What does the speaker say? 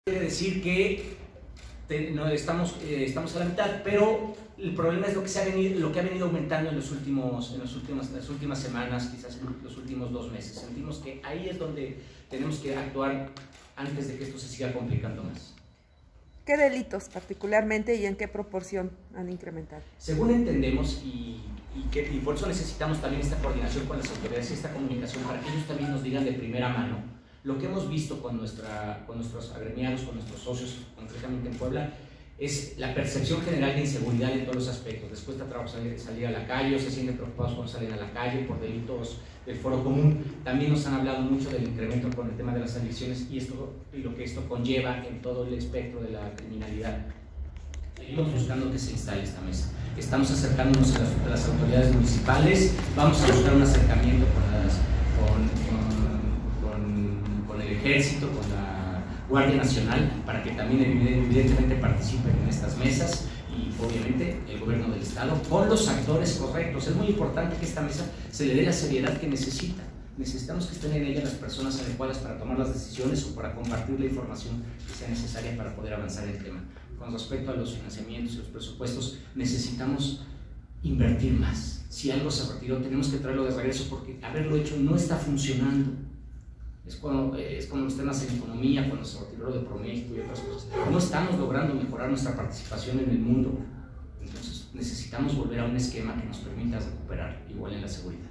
Quiere decir que no, estamos a la mitad, pero el problema es lo que ha venido aumentando en las últimas semanas, quizás en los últimos 2 meses. Sentimos que ahí es donde tenemos que actuar antes de que esto se siga complicando más. ¿Qué delitos particularmente y en qué proporción han incrementado? Según entendemos, y por eso necesitamos también esta coordinación con las autoridades y esta comunicación para que ellos también nos digan de primera mano lo que hemos visto con nuestros agremiados, con nuestros socios, concretamente en Puebla, es la percepción general de inseguridad en todos los aspectos. Les cuesta trabajo salir a la calle, o se sienten preocupados cuando salen a la calle por delitos del foro común. También nos han hablado mucho del incremento con el tema de las adicciones y lo que esto conlleva en todo el espectro de la criminalidad. Seguimos buscando que se instale esta mesa. Estamos acercándonos a las autoridades municipales, vamos a buscar un acercamiento con el Ejército, con la Guardia Nacional, para que también evidentemente participen en estas mesas, y obviamente el gobierno del estado con los actores correctos. Es muy importante que esta mesa se le dé la seriedad que necesita. Necesitamos que estén en ella las personas adecuadas para tomar las decisiones o para compartir la información que sea necesaria para poder avanzar en el tema. Con respecto a los financiamientos y los presupuestos, necesitamos invertir más. Si algo se retiró, tenemos que traerlo de regreso, porque haberlo hecho no está funcionando. Es como los temas en economía, cuando se retiró de Proméxico y otras cosas. No estamos logrando mejorar nuestra participación en el mundo. Entonces necesitamos volver a un esquema que nos permita recuperar, igual en la seguridad.